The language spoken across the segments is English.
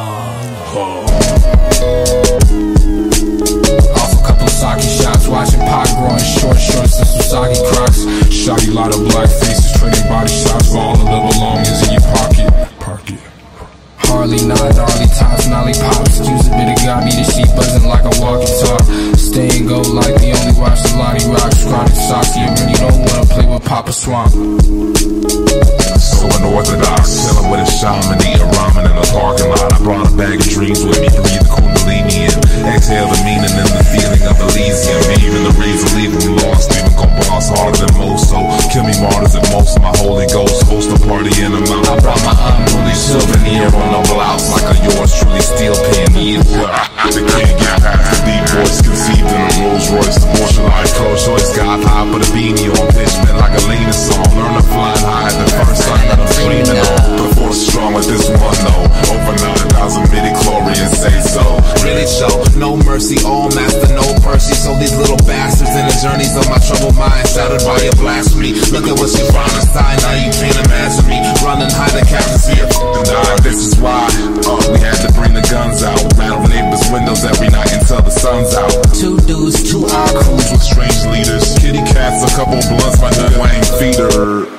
Off a couple of sake shots, watching Pac growing shorts and some soggy crocs. Shotty lot of black faces, trading body shots for all of the belongings in your pocket. Harley, not gnarly tops, nolly pops. Use a bit of God, the sheep buzzing like a walkie-talk. Stay and go like the only watch the Lonnie rocks. Chronic socks, you really don't wanna play with Papa Swamp. So unorthodox, chillin' with a shaman, eating ramen in the parking lot. I brought a bag of dreams with me, breathe the Kundalini in. Exhale the meaning and the feeling of Elysium. Even the reason, leave them lost, even gon' boss harder than most. So kill me martyrs and most of my Holy Ghost. Host a party in a mountain. I brought my unruly souvenir on a blouse like a yours truly steel pen. They can't get past the deep voice conceived in a Rolls Royce. The Porsche life coach choice, got high, put a beanie on, pitch bent like a Lena song. Learn to fly high at the first sign that I'm dreaming on. The force strong with this one though. Over 9,000 midi-chlorians say so. Really show no mercy, all master, no Percy. So these little bastards in the journeys of my troubled mind, shattered by your blasphemy. Look at what you found inside, now you can't imagine me running high the atmosphere and die. This is why we had to bring the guns out, rattle neighbors' windows every night until the sun's out. 2 dudes, 2 odd crews with strange leaders, kitty cats, a couple blunts, my nut Wayne feeder.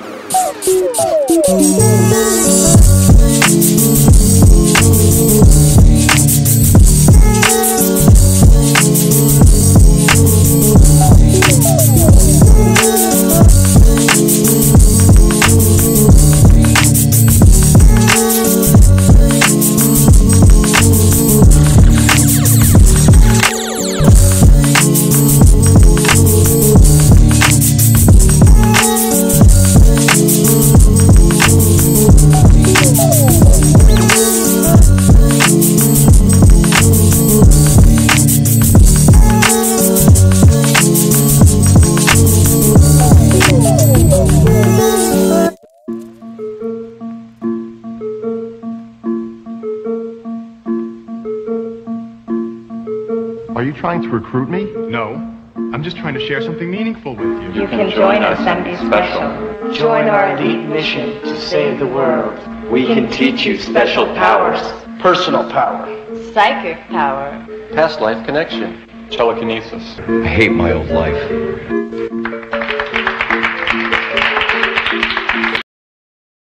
Are you trying to recruit me? No. I'm just trying to share something meaningful with you. You can join us Sunday Special. Join our elite mission to save the world. We can teach you special powers. Personal power. Psychic power. Past life connection. Telekinesis. I hate my old life.